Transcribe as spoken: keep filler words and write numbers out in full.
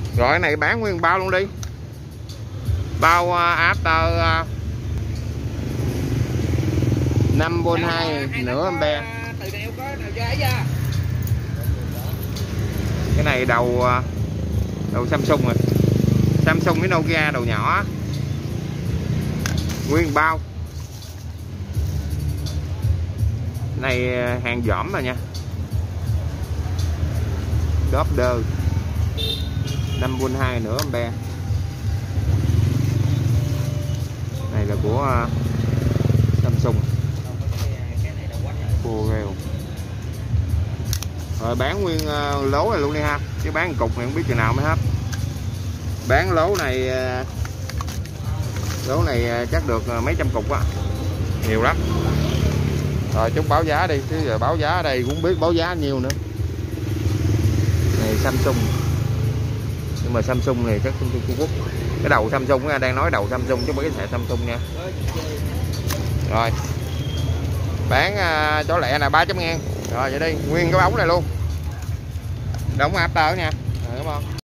Rồi cái này bán nguyên bao luôn đi. Bao uh, Aptar uh, năm volt hai nửa ampe. Cái này đầu uh, đầu Samsung rồi. Samsung với Nokia đầu nhỏ. Nguyên bao. Này hàng dỏm rồi nha. Đốp đơ năm volt hai nửa ampe. Này là của uh, Samsung. Corel. Rồi bán nguyên uh, lố này luôn đi ha, chứ bán cục này không biết chừng nào mới hết. Bán lố này uh, lố này uh, chắc được uh, mấy trăm cục á, nhiều lắm. Rồi chúng báo giá đi, chứ giờ báo giá ở đây cũng biết báo giá nhiêu nữa. Này Samsung, nhưng mà Samsung này chắc Samsung Trung Quốc. Cái đầu Samsung đang nói đầu Samsung chứ không phải cái xài Samsung nha. Rồi bán uh, chỗ lẹ là ba trăm ngàn. Rồi vậy đi, nguyên cái bóng này luôn. Đóng Aptar nha. Rồi, đúng không?